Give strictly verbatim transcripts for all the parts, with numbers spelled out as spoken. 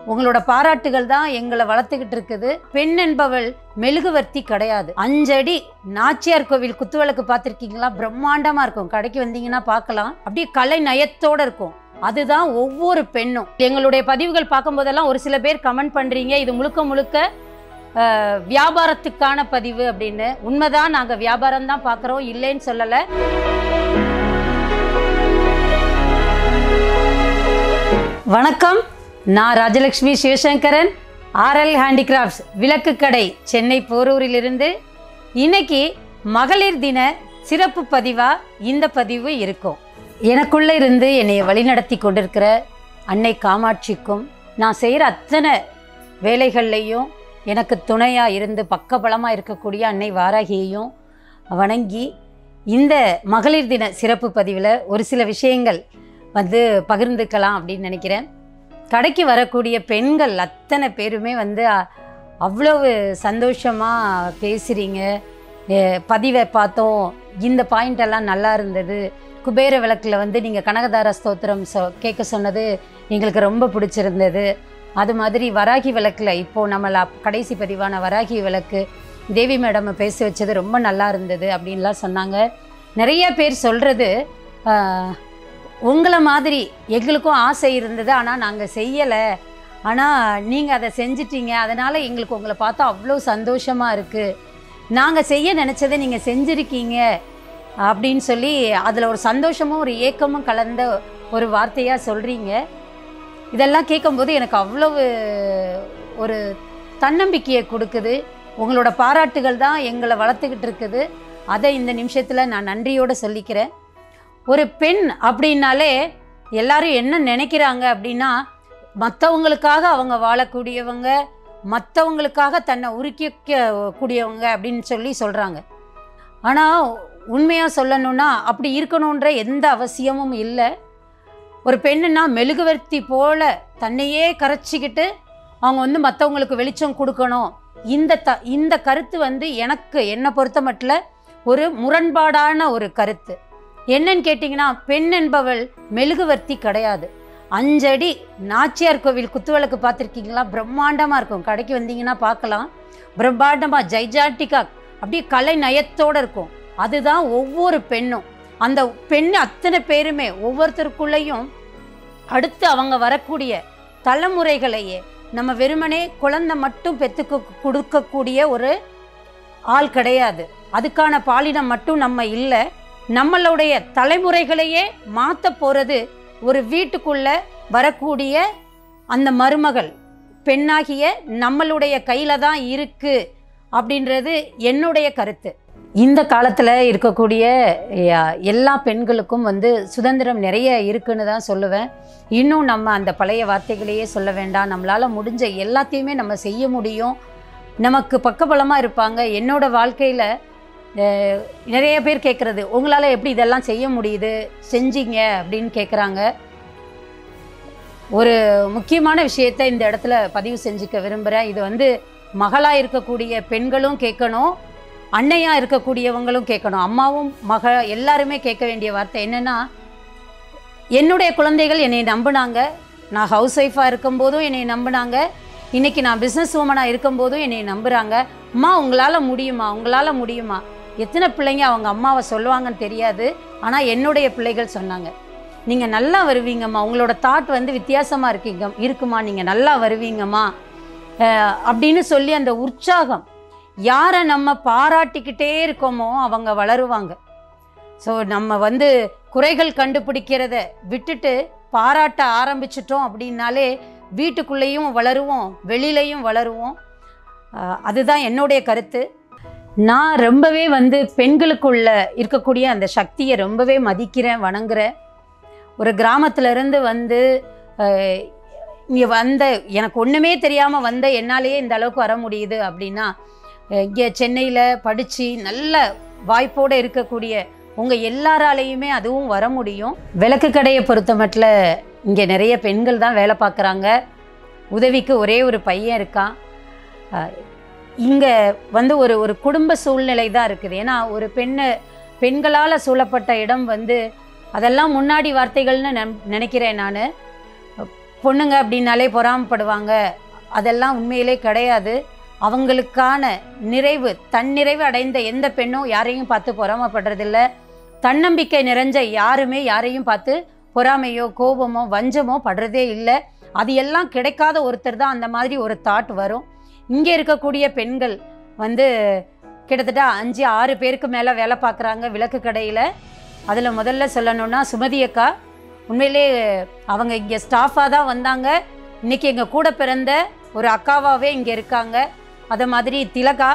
உங்களோட பாராட்டுகள் தான் எங்களை வளர்த்துக்கிட்டு இருக்குது. பெண் என்பவள் மெழுகுவர்த்தி கிடையாது. அஞ்சடி நாச்சியார் கோவில் குத்துவிளக்கு பார்த்துருக்கீங்களா? பிரம்மாண்டமாக இருக்கும். கடைக்கு வந்தீங்கன்னா பார்க்கலாம். அப்படியே கலை நயத்தோடு இருக்கும். அதுதான் ஒவ்வொரு பெண்ணும். எங்களுடைய பதிவுகள் பார்க்கும்போதெல்லாம் ஒரு சில பேர் கமெண்ட் பண்ணுறீங்க, இது முழுக்க முழுக்க வியாபாரத்துக்கான பதிவு அப்படின்னு. உண்மைதான், நாங்கள் வியாபாரம் தான் பார்க்குறோம், இல்லைன்னு சொல்லலை. வணக்கம், நான் ராஜலக்ஷ்மி சிவசங்கரன், ஆர்எல் ஹேண்டிகிராஃப்ட்ஸ் விளக்குக்கடை, சென்னை போரூரிலிருந்து. இன்னைக்கு மகளிர் தின சிறப்பு பதிவாக இந்த பதிவு இருக்கும். எனக்குள்ளே இருந்து என்னை வழிநடத்தி கொண்டிருக்கிற அன்னை காமாட்சிக்கும், நான் செய்கிற அத்தனை வேலைகள்லையும் எனக்கு துணையாக இருந்து பக்கபலமாக இருக்கக்கூடிய அன்னை வாராகியையும் வணங்கி, இந்த மகளிர் தின சிறப்பு பதிவில் ஒரு சில விஷயங்கள் வந்து பகிர்ந்துக்கலாம் அப்படின்னு நினைக்கிறேன். கடைக்கு வரக்கூடிய பெண்கள் அத்தனை பேருமே வந்து அவ்வளவு சந்தோஷமாக பேசுகிறீங்க. பதிவை பார்த்தோம், இந்த பாயிண்டெல்லாம் நல்லா இருந்தது. குபேர விளக்கில் வந்து நீங்கள் கனகதார ஸ்தோத்திரம் சொ கேட்க சொன்னது எங்களுக்கு ரொம்ப பிடிச்சிருந்தது. அது மாதிரி வராகி விளக்கில் இப்போது நம்மள கடைசி பதிவான வராகி விளக்கு தேவி மேடம் பேச வச்சது ரொம்ப நல்லா இருந்தது அப்படின்லாம் சொன்னாங்க. நிறைய பேர் சொல்கிறது, உங்களை மாதிரி எங்களுக்கும் ஆசை இருந்தது, ஆனால் நாங்கள் செய்யலை, ஆனால் நீங்கள் அதை செஞ்சிட்டீங்க, அதனால் எங்களுக்கு உங்களை பார்த்தா அவ்வளோ சந்தோஷமாக இருக்குது, நாங்கள் செய்ய நினச்சதை நீங்கள் செஞ்சுருக்கீங்க அப்படின்னு சொல்லி அதில் ஒரு சந்தோஷமும் ஒரு ஏக்கமும் கலந்த ஒரு வார்த்தையாக சொல்கிறீங்க. இதெல்லாம் கேட்கும்போது எனக்கு அவ்வளவு ஒரு தன்னம்பிக்கையை கொடுக்குது. உங்களோட பாராட்டுகள் தான் எங்களை வளர்த்துக்கிட்டு இருக்குது. அதை இந்த நிமிஷத்தில் நான் நன்றியோடு சொல்லிக்கிறேன். ஒரு பெண் அப்படின்னாலே எல்லாரும் என்ன நினைக்கிறாங்க அப்படின்னா, மற்றவங்களுக்காக அவங்க வாழக்கூடியவங்க, மற்றவங்களுக்காக தன்னை உருக்கிக்க கூடியவங்க அப்படின்னு சொல்லி சொல்கிறாங்க. ஆனால் உண்மையாக சொல்லணுன்னா அப்படி இருக்கணுன்ற எந்த அவசியமும் இல்லை. ஒரு பெண்ணுன்னா மெழுகுவர்த்தி போல் தன்னையே கரைச்சிக்கிட்டு அவங்க வந்து மற்றவங்களுக்கு வெளிச்சம் கொடுக்கணும். இந்த த இந்த கருத்து வந்து எனக்கு என்னை பொறுத்த மட்டும் ஒரு முரண்பாடான ஒரு கருத்து. என்னன்னு கேட்டிங்கன்னா, பெண் என்பவள் மெழுகுவர்த்தி கிடையாது. அஞ்சடி நாச்சியார் கோவில் குத்துவிளக்கு பார்த்துருக்கீங்களா? பிரம்மாண்டமாக இருக்கும். கடைக்கு வந்தீங்கன்னா பார்க்கலாம். பிரம்மாண்டமாக ஜைஜாட்டிக்காக அப்படியே கலை நயத்தோடு இருக்கும். அதுதான் ஒவ்வொரு பெண்ணும். அந்த பெண் அத்தனை பேருமே ஒவ்வொருத்தருக்குள்ளேயும் அடுத்து அவங்க வரக்கூடிய தலைமுறைகளையே நம்ம வெறுமனே குழந்தை மட்டும் பெற்றுக்க கொடுக்கக்கூடிய ஒரு ஆள் கிடையாது. அதுக்கான பாலினம் மட்டும் நம்ம இல்லை. நம்மளுடைய தலைமுறைகளையே மாற்ற போகிறது ஒரு வீட்டுக்குள்ளே வரக்கூடிய அந்த மருமகள் பெண்ணாகிய நம்மளுடைய கையில் தான் இருக்குது அப்படின்றது என்னுடைய கருத்து. இந்த காலத்தில் இருக்கக்கூடிய எல்லா பெண்களுக்கும் வந்து சுதந்திரம் நிறைய இருக்குன்னு தான் சொல்லுவேன். இன்னும் நம்ம அந்த பழைய வார்த்தைகளையே சொல்ல வேண்டாம். நம்மளால் முடிஞ்ச எல்லாத்தையுமே நம்ம செய்ய முடியும். நமக்கு பக்கபலமாக இருப்பாங்க. என்னோடய வாழ்க்கையில் நிறைய பேர் கேட்குறது, உங்களால் எப்படி இதெல்லாம் செய்ய முடியுது, செஞ்சீங்க அப்படின்னு கேட்குறாங்க. ஒரு முக்கியமான விஷயத்தை இந்த இடத்துல பதிவு செஞ்சுக்க விரும்புகிறேன். இது வந்து மகளாக இருக்கக்கூடிய பெண்களும் கேட்கணும், அன்னையாக இருக்கக்கூடியவங்களும் கேட்கணும். அம்மாவும் மக எல்லாருமே கேட்க வேண்டிய வார்த்தை என்னென்னா, என்னுடைய குழந்தைகள் என்னை நம்பினாங்க. நான் ஹவுஸ் ஒய்ஃபாக இருக்கும்போதும் என்னை நம்பினாங்க. இன்றைக்கி நான் பிஸ்னஸ் உமனாக இருக்கும்போதும் என்னை நம்புகிறாங்க. அம்மா உங்களால் முடியுமா, உங்களால் முடியுமா. எத்தனை பிள்ளைங்க அவங்க அம்மாவை சொல்லுவாங்கன்னு தெரியாது. ஆனால் என்னுடைய பிள்ளைகள் சொன்னாங்க, நீங்கள் நல்லா வருவீங்கம்மா, உங்களோட தாட் வந்து வித்தியாசமாக இருக்கீங்க இருக்குமா, நீங்கள் நல்லா வருவீங்கம்மா அப்படின்னு சொல்லி அந்த உற்சாகம். யாரை நம்ம பாராட்டிக்கிட்டே இருக்கோமோ அவங்க வளருவாங்க. ஸோ நம்ம வந்து குறைகள் கண்டுபிடிக்கிறத விட்டுட்டு பாராட்ட ஆரம்பிச்சிட்டோம் அப்படின்னாலே வீட்டுக்குள்ளேயும் வளருவோம், வெளியிலையும் வளருவோம். அதுதான் என்னுடைய கருத்து. நான் ரொம்பவே வந்து பெண்களுக்குள்ள இருக்கக்கூடிய அந்த சக்தியை ரொம்பவே மதிக்கிறேன், வணங்குறேன். ஒரு கிராமத்திலேருந்து வந்து இங்கே வந்த, எனக்கு ஒன்றுமே தெரியாமல் வந்த என்னாலேயே இந்த அளவுக்கு வர முடியுது அப்படின்னா, இங்கே சென்னையில் படித்து நல்ல வாய்ப்போடு இருக்கக்கூடிய உங்கள் எல்லாராலையுமே அதுவும் வர முடியும். விளக்கு கடையை பொறுத்த மட்டும் இங்கே நிறைய பெண்கள் தான் வேலை பார்க்குறாங்க. உதவிக்கு ஒரே ஒரு பையன் இருக்கான். இங்கே வந்து ஒரு ஒரு குடும்ப சூழ்நிலை தான் இருக்குது. ஏன்னா ஒரு பெண்ணை பெண்களால் சூழப்பட்ட இடம் வந்து அதெல்லாம் முன்னாடி வார்த்தைகள்னு நினைக்கிறேன் நான். பொண்ணுங்க அப்படின்னாலே பொறாமப்படுவாங்க, அதெல்லாம் உண்மையிலே கிடையாது. அவங்களுக்கான நிறைவு, தன்னிறைவு அடைந்த எந்த பெண்ணும் யாரையும் பார்த்து பொறாமப்படுறதில்ல. தன்னம்பிக்கை நிறைஞ்ச யாருமே யாரையும் பார்த்து பொறாமையோ கோபமோ வஞ்சமோ படுறதே இல்லை. அது எல்லாம் கிடைக்காத ஒருத்தர் தான் அந்த மாதிரி ஒரு தாட் வரும். இங்கே இருக்கக்கூடிய பெண்கள் வந்து கிட்டத்தட்ட அஞ்சு ஆறு பேருக்கு மேலே வேலை பார்க்குறாங்க விளக்கு கடையில். அதில் முதல்ல சொல்லணுன்னா சுமதி அக்கா, உண்மையிலே அவங்க இங்கே ஸ்டாஃபாக தான் வந்தாங்க. இன்றைக்கி எங்கள் கூட பிறந்த ஒரு அக்காவாகவே இங்கே இருக்காங்க. அதை மாதிரி திலகா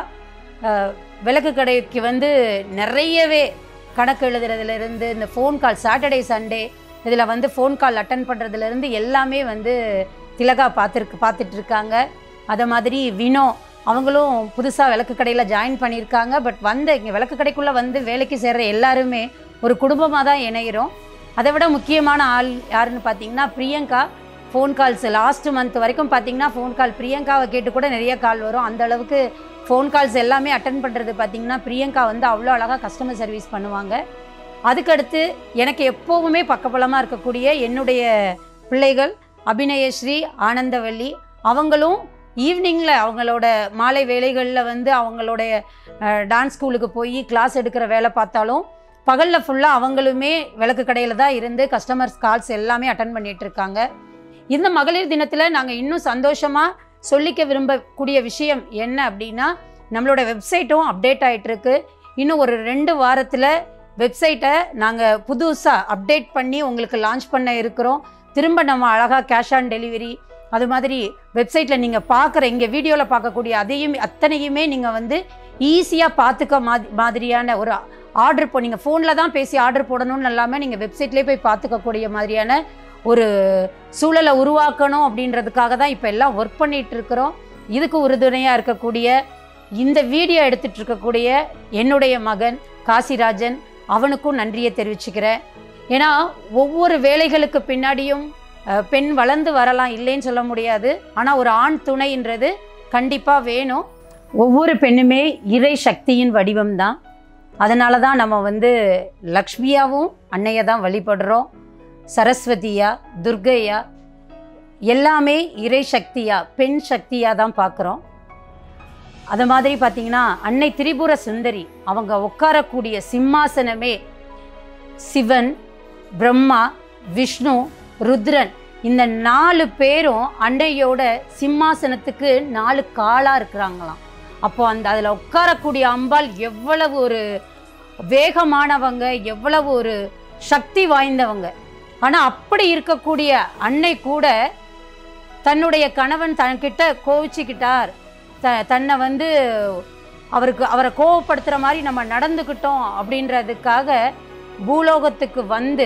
விளக்கு கடைக்கு வந்து நிறையவே கணக்கு எழுதுறதுலேருந்து இந்த ஃபோன் கால் சாட்டர்டே சண்டே இதில் வந்து ஃபோன் கால் அட்டன் பண்ணுறதுலேருந்து எல்லாமே வந்து திலகா பார்த்துருக்கு பார்த்துட்ருக்காங்க. அதை மாதிரி வினோ அவங்களும் புதுசாக விளக்கு கடையில் ஜாயின் பண்ணியிருக்காங்க. பட் வந்து இங்கே விளக்கு கடைக்குள்ளே வந்து வேலைக்கு சேர்கிற எல்லாருமே ஒரு குடும்பமாக தான் இணைகிறோம். அதை விட முக்கியமான ஆள் யாருன்னு பார்த்தீங்கன்னா Priyanka. Phone calls last month வரைக்கும் பார்த்தீங்கன்னா ஃபோன் கால் பிரியங்காவை கேட்டு கூட நிறைய கால் வரும். அந்த அளவுக்கு ஃபோன் கால்ஸ் எல்லாமே அட்டன் பண்ணுறது பார்த்திங்கன்னா பிரியங்கா வந்து அவ்வளோ அழகாக கஸ்டமர் சர்வீஸ் பண்ணுவாங்க. அதுக்கடுத்து எனக்கு எப்போவுமே பக்கபலமாக இருக்கக்கூடிய என்னுடைய பிள்ளைகள் அபிநயஸ்ரீ, ஆனந்தவல்லி. அவங்களும் ஈவினிங்கில் அவங்களோட மாலை வேலைகளில் வந்து அவங்களுடைய டான்ஸ் ஸ்கூலுக்கு போய் கிளாஸ் எடுக்கிற வேலை பார்த்தாலும் பகலில் ஃபுல்லாக அவங்களுமே விளக்கு கடையில் தான் இருந்து கஸ்டமர்ஸ் கால்ஸ் எல்லாமே அட்டன் பண்ணிகிட்ருக்காங்க. இந்த மகளிர் தினத்தில் நாங்கள் இன்னும் சந்தோஷமாக சொல்லிக்க விரும்பக்கூடிய விஷயம் என்ன அப்படின்னா, நம்மளோட வெப்சைட்டும் அப்டேட் ஆகிட்டுருக்கு. இன்னும் ஒரு ரெண்டு வாரத்தில் வெப்சைட்டை நாங்கள் புதுசாக அப்டேட் பண்ணி உங்களுக்கு லான்ச் பண்ண இருக்கிறோம். திரும்ப நம்ம அழகாக கேஷ் ஆன் டெலிவரி அது மாதிரி வெப்சைட்டில் நீங்கள் பார்க்குற இங்கே வீடியோவில் பார்க்கக்கூடிய அதையும் அத்தனையுமே நீங்கள் வந்து ஈஸியாக பார்த்துக்க மாதிரி மாதிரியான ஒரு ஆர்டர் போ நீங்கள் ஃபோனில் தான் பேசி ஆர்டர் போடணும்னு இல்லாமல் நீங்கள் வெப்சைட்லேயே போய் பார்த்துக்கக்கூடிய மாதிரியான ஒரு சூழலை உருவாக்கணும் அப்படின்றதுக்காக தான் இப்போ எல்லாம் ஒர்க் பண்ணிகிட்ருக்கிறோம். இதுக்கு உறுதுணையாக இருக்கக்கூடிய இந்த வீடியோ எடுத்துகிட்டு இருக்கக்கூடிய என்னுடைய மகன் காசிராஜன், அவனுக்கும் நன்றியை தெரிவிச்சுக்கிறேன். ஏன்னா ஒவ்வொரு வேலைகளுக்கு பின்னாடியும் பெண் வளர்ந்து வரலாம், இல்லைன்னு சொல்ல முடியாது. ஆனால் ஒரு ஆண் துணைன்றது கண்டிப்பாக வேணும். ஒவ்வொரு பெண்ணுமே இறை சக்தியின் வடிவம் தான். அதனால தான் நம்ம வந்து லக்ஷ்மியாவும் அன்னையை தான் வழிபடுறோம். சரஸ்வதியா, துர்கையா, எல்லாமே இறை சக்தியா, பெண் சக்தியாக தான் பார்க்குறோம். அது மாதிரி பார்த்திங்கன்னா அன்னை திரிபுர சுந்தரி அவங்க உட்காரக்கூடிய சிம்மாசனமே சிவன், பிரம்மா, விஷ்ணு, ருத்ரன் இந்த நாலு பேரும் அன்னையோட சிம்மாசனத்துக்கு நாலு காலாக இருக்கிறாங்களாம். அப்போ அந்த அதில் உட்காரக்கூடிய அம்பாள் எவ்வளவு ஒரு வேகமானவங்க, எவ்வளவு ஒரு சக்தி வாய்ந்தவங்க. ஆனால் அப்படி இருக்கக்கூடிய அன்னை கூட தன்னுடைய கணவன் தன்கிட்ட கோவிச்சுக்கிட்டார், த தன்னை வந்து அவருக்கு அவரை கோவப்படுத்துகிற மாதிரி நம்ம நடந்துக்கிட்டோம் அப்படின்றதுக்காக பூலோகத்துக்கு வந்து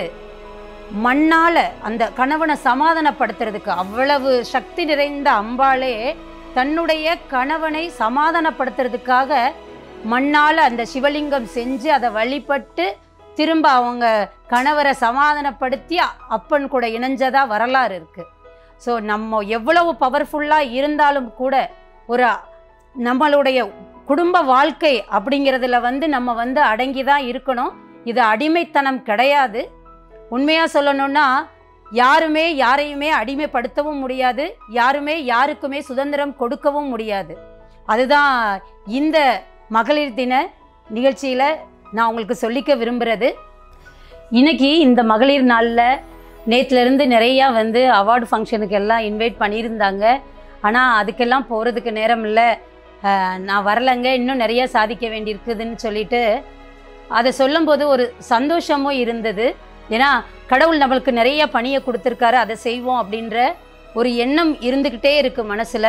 மண்ணால் அந்த கணவனை சமாதானப்படுத்துறதுக்கு அவ்வளவு சக்தி நிறைந்த அம்பாளே தன்னுடைய கணவனை சமாதானப்படுத்துறதுக்காக மண்ணால் அந்த சிவலிங்கம் செஞ்சு அதை வழிபட்டு திரும்ப அவங்க கணவரை சமாதானப்படுத்தி அப்பன் கூட இணைஞ்சதாக வரலாறு இருக்குது. ஸோ நம்ம எவ்வளவு பவர்ஃபுல்லாக இருந்தாலும் கூட ஒரு நம்மளுடைய குடும்ப வாழ்க்கை அப்படிங்கிறதுல வந்து நம்ம வந்து அடங்கி தான் இருக்கணும். இது அடிமைத்தனம் கிடையாது. உண்மையாக சொல்லணும்னா யாருமே யாரையுமே அடிமைப்படுத்தவும் முடியாது, யாருமே யாருக்குமே சுதந்திரம் கொடுக்கவும் முடியாது. அதுதான் இந்த மகளிர் தின நிகழ்ச்சியில் நான் உங்களுக்கு சொல்லிக்க விரும்புகிறது. இன்றைக்கி இந்த மகளிர் நாளில் நேற்றுலேருந்து நிறையா வந்து அவார்டு ஃபங்க்ஷனுக்கு எல்லாம் இன்வைட் பண்ணியிருந்தாங்க. ஆனால் அதுக்கெல்லாம் போகிறதுக்கு நேரம் இல்லை, நான் வரலைங்க, இன்னும் நிறையா சாதிக்க வேண்டியிருக்குதுன்னு சொல்லிட்டு அதை சொல்லும்போது ஒரு சந்தோஷமும் இருந்தது. ஏன்னா கடவுள் நம்மளுக்கு நிறைய பணியை கொடுத்துருக்காரு, அதை செய்வோம் அப்படின்ற ஒரு எண்ணம் இருந்துக்கிட்டே இருக்குது மனசில்.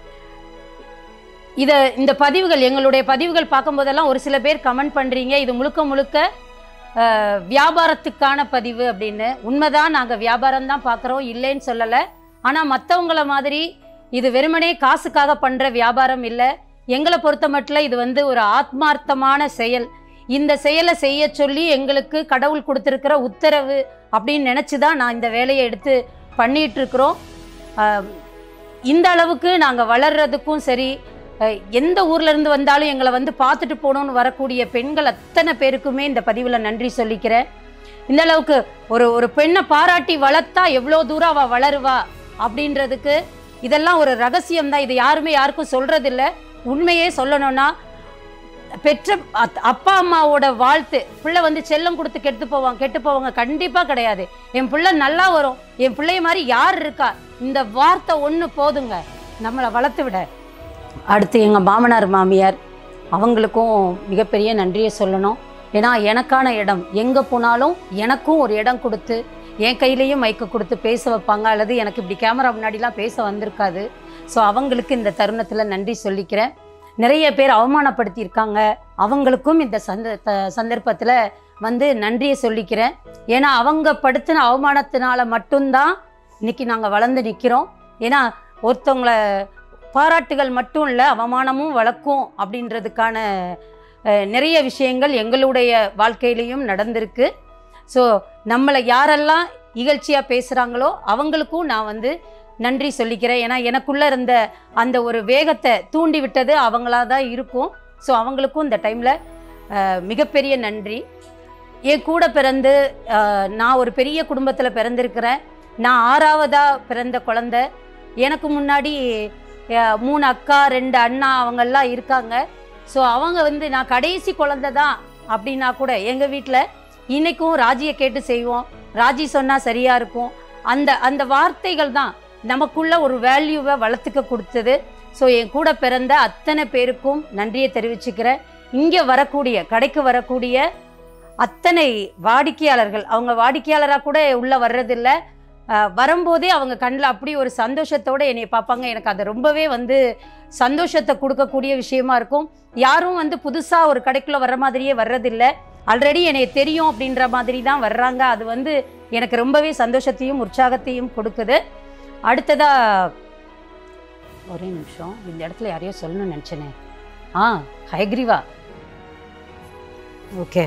இதை இந்த பதிவுகள் எங்களுடைய பதிவுகள் பார்க்கும்போதெல்லாம் ஒரு சில பேர் கமெண்ட் பண்ணுறீங்க, இது முழுக்க முழுக்க வியாபாரத்துக்கான பதிவு அப்படின்னு. உண்மைதான், நாங்கள் வியாபாரம் தான் பார்க்குறோம், இல்லைன்னு சொல்லலை. ஆனால் மற்றவங்கள மாதிரி இது வெறுமனே காசுக்காக பண்ணுற வியாபாரம் இல்லை. எங்களை பொறுத்த மட்டும் இது வந்து ஒரு ஆத்மார்த்தமான செயல். இந்த செயலை செய்ய சொல்லி எங்களுக்கு கடவுள் கொடுத்துருக்கிற உத்தரவு அப்படின்னு நினச்சி தான் நான் இந்த வேலையை எடுத்து பண்ணிகிட்ருக்குறோம். இந்த அளவுக்கு நாங்கள் வளர்கிறதுக்கும் சரி, எந்த ஊர்லேருந்து வந்தாலும் எங்களை வந்து பார்த்துட்டு போகணுன்னு வரக்கூடிய பெண்கள் அத்தனை பேருக்குமே இந்த பதிவில் நன்றி சொல்லிக்கிறேன். இந்த அளவுக்கு ஒரு ஒரு பெண்ணை பாராட்டி வளர்த்தா எவ்வளோ தூரம் அவள் வளருவா அப்படின்றதுக்கு இதெல்லாம் ஒரு ரகசியம் தான். இது யாருமே யாருக்கும் சொல்றதில்ல. உண்மையே சொல்லணும்னா பெற்ற அப்பா அம்மாவோட வாழ்த்து பிள்ளை வந்து செல்லம் கொடுத்து கெட்டு போவாங்க கெட்டு போவாங்க கண்டிப்பாக கிடையாது. என் பிள்ளை நல்லா வரும், என் பிள்ளைய மாதிரி யார் இருக்கா, இந்த வார்த்தை ஒன்று போதுங்க நம்மளை வளர்த்து விட. அடுத்து எங்கள் மாமனார் மாமியார் அவங்களுக்கும் மிகப்பெரிய நன்றியை சொல்லணும். ஏன்னா எனக்கான இடம் எங்கே போனாலும் எனக்கும் ஒரு இடம் கொடுத்து என் கையிலையும் மைக்க கொடுத்து பேச வைப்பாங்க. அல்லது எனக்கு இப்படி கேமரா முன்னாடிலாம் பேச வந்திருக்காது. ஸோ அவங்களுக்கு இந்த தருணத்தில் நன்றி சொல்லிக்கிறேன். நிறைய பேர் அவமானப்படுத்தியிருக்காங்க, அவங்களுக்கும் இந்த சந்த சந்தர்ப்பத்தில் வந்து நன்றியை சொல்லிக்கிறேன். ஏன்னா அவங்க படுத்தின அவமானத்தினால மட்டும்தான் இன்னைக்கு நாங்கள் வளர்ந்து நிற்கிறோம். ஏன்னா ஒருத்தவங்களை பாராட்டுகள் மட்டும் இல்லை, அவமானமும் வளர்க்கும் அப்படின்றதுக்கான நிறைய விஷயங்கள் எங்களுடைய வாழ்க்கையிலையும் நடந்திருக்கு. ஸோ நம்மளை யாரெல்லாம் இகழ்ச்சியாக பேசுகிறாங்களோ அவங்களுக்கும் நான் வந்து நன்றி சொல்லிக்கிறேன். ஏன்னா எனக்குள்ளே இருந்த அந்த ஒரு வேகத்தை தூண்டி விட்டது அவங்களாக தான் இருக்கும். ஸோ அவங்களுக்கும் இந்த டைமில் மிகப்பெரிய நன்றி. என் கூட பிறந்து நான் ஒரு பெரிய குடும்பத்தில் பிறந்திருக்கிறேன். நான் ஆறாவதாக பிறந்த குழந்தை. எனக்கு முன்னாடி மூணு அக்கா ரெண்டு அண்ணா அவங்கெல்லாம் இருக்காங்க. ஸோ அவங்க வந்து நான் கடைசி குழந்தை தான் அப்படின்னா கூட எங்கள் வீட்டில் இன்றைக்கும் ராஜியை கேட்டு செய்வோம், ராஜி சொன்னால் சரியாக இருக்கும். அந்த அந்த வார்த்தைகள் தான் நமக்குள்ள ஒரு வேல்யூவை வளர்த்துக்க கொடுத்தது. ஸோ என் கூட பிறந்த அத்தனை பேருக்கும் நன்றியை தெரிவிச்சுக்கிறேன். இங்கே வரக்கூடிய கடைக்கு வரக்கூடிய அத்தனை வாடிக்கையாளர்கள், அவங்க வாடிக்கையாளராக கூட உள்ளே வர்றதில்லை, வரும்போதே அவங்க கண்ணில் அப்படி ஒரு சந்தோஷத்தோடு என்னை பார்ப்பாங்க. எனக்கு அது ரொம்பவே வந்து சந்தோஷத்தை கொடுக்கக்கூடிய விஷயமா இருக்கும். யாரும் வந்து புதுசாக ஒரு கடைக்குள்ளே வர்ற மாதிரியே வர்றதில்லை, ஆல்ரெடி எனக்கு தெரியும் அப்படின்ற மாதிரி தான் வர்றாங்க. அது வந்து எனக்கு ரொம்பவே சந்தோஷத்தையும் உற்சாகத்தையும் கொடுக்குது. அடுத்ததா ஒரே நிமிஷம், இந்த இடத்துல யாரையோ சொல்லணும்னு நினச்சேனே. ஆ ஹயக்ரீவா, ஓகே.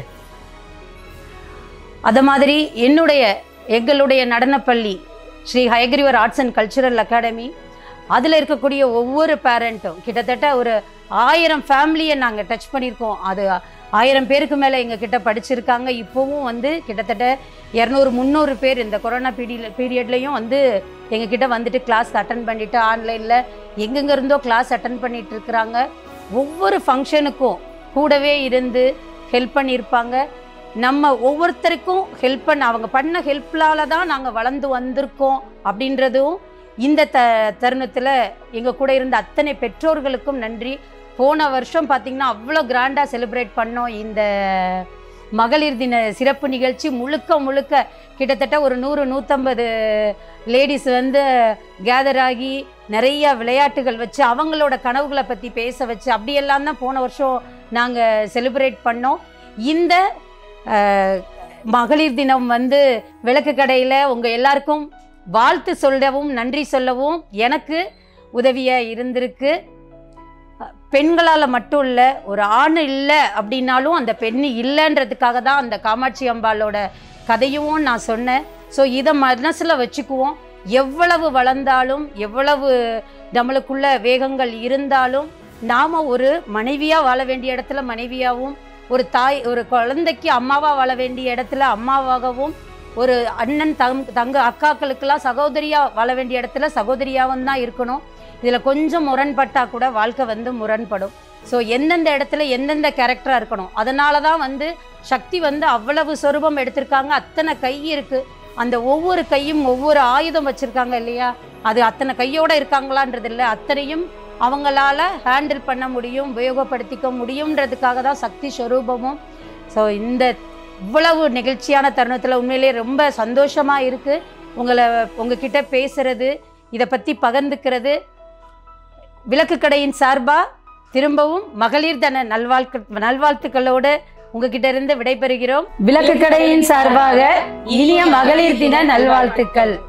அது மாதிரி என்னுடைய எங்களுடைய நடனப்பள்ளி Sri Hayagreevar arts and cultural academy, அதில் இருக்கக்கூடிய ஒவ்வொரு பேரண்ட்டும் கிட்டத்தட்ட ஒரு ஆயிரம் ஃபேமிலியை நாங்கள் டச் பண்ணியிருக்கோம். அது ஆயிரம் பேருக்கு மேலே எங்கள் கிட்ட படிச்சிருக்காங்க. இப்போவும் வந்து கிட்டத்தட்ட இரநூறு முந்நூறு பேர் இந்த கொரோனா பீரியட் பீரியட்லேயும் வந்து எங்கள் கிட்ட வந்துட்டு கிளாஸ் அட்டன் பண்ணிவிட்டு ஆன்லைனில் எங்கெங்கே இருந்தோ கிளாஸ் அட்டன் பண்ணிகிட்டு இருக்கிறாங்க. ஒவ்வொரு ஃபங்க்ஷனுக்கும் கூடவே இருந்து ஹெல்ப் பண்ணியிருப்பாங்க. நம்ம ஒவ்வொருத்தருக்கும் ஹெல்ப் பண்ண அவங்க பண்ண ஹெல்ப்லால தான் நாங்கள் வளர்ந்து வந்திருக்கோம் அப்படின்றதும் இந்த த தருணத்தில் எங்கள் கூட இருந்த அத்தனை பெற்றோர்களுக்கும் நன்றி. போன வருஷம் பார்த்திங்கன்னா அவ்வளோ கிராண்டாக செலிப்ரேட் பண்ணோம். இந்த மகளிர் தின சிறப்பு நிகழ்ச்சி முழுக்க முழுக்க கிட்டத்தட்ட ஒரு நூறு நூற்றம்பது லேடிஸ் வந்து கேதர் ஆகி நிறைய விளையாட்டுகள் வச்சு அவங்களோட கனவுகளை பற்றி பேச வச்சு அப்படியெல்லாம் தான் போன வருஷம் நாங்கள் செலிப்ரேட் பண்ணோம். இந்த மகளிர் தினம் வந்து விளக்கு கடையில் உங்கள் எல்லாருக்கும் வாழ்த்து சொல்லவும் நன்றி சொல்லவும் எனக்கு உதவியாக இருந்திருக்கு. பெண்களால் மட்டும் இல்லை, ஒரு ஆண் இல்லை அப்படின்னாலும் அந்த பெண் இல்லைன்றதுக்காக தான் அந்த காமாட்சி அம்பாளோட கதையும் நான் சொன்னேன். ஸோ இதை மனசில் வச்சுக்குவோம். எவ்வளவு வளர்ந்தாலும் எவ்வளவு நம்மளுக்குள்ள வேகங்கள் இருந்தாலும் நாம் ஒரு மனைவியாக வாழ வேண்டிய இடத்துல மனைவியாகவும், ஒரு தாய் ஒரு குழந்தைக்கு அம்மாவாக வாழ வேண்டிய இடத்துல அம்மாவாகவும், ஒரு அண்ணன் தங் தங்க அக்காக்களுக்கெல்லாம் சகோதரியாக வாழ வேண்டிய இடத்துல சகோதரியாகவும் தான் இருக்கணும். இதில் கொஞ்சம் முரண்பட்டால் கூட வாழ்க்கை வந்து முரண்படும். ஸோ எந்தெந்த இடத்துல எந்தெந்த கேரக்டராக இருக்கணும். அதனால தான் வந்து சக்தி வந்து அவ்வளவு சொரூபம் எடுத்திருக்காங்க. அத்தனை கை இருக்குது, அந்த ஒவ்வொரு கையும் ஒவ்வொரு ஆயுதம் வச்சுருக்காங்க இல்லையா, அது அத்தனை கையோடு இருக்காங்களான்றது இல்லை, அத்தனையும் அவங்களால ஹேண்டில் பண்ண முடியும், உபயோகப்படுத்திக்க முடியுன்றதுக்காக தான் சக்தி ஸ்வரூபமும். ஸோ இந்த இவ்வளவு நிகழ்ச்சியான தருணத்தில் உண்மையிலே ரொம்ப சந்தோஷமாக இருக்குது. உங்களை உங்ககிட்ட பேசுகிறது, இதை பற்றி பகிர்ந்துக்கிறது. விளக்கு கடையின் சார்பாக திரும்பவும் மகளிர் தின நல்வாழ்க்கு நல்வாழ்த்துக்களோடு உங்ககிட்ட இருந்து விடைபெறுகிறோம். விளக்கு கடையின் சார்பாக இனிய மகளிர் தின நல்வாழ்த்துக்கள்.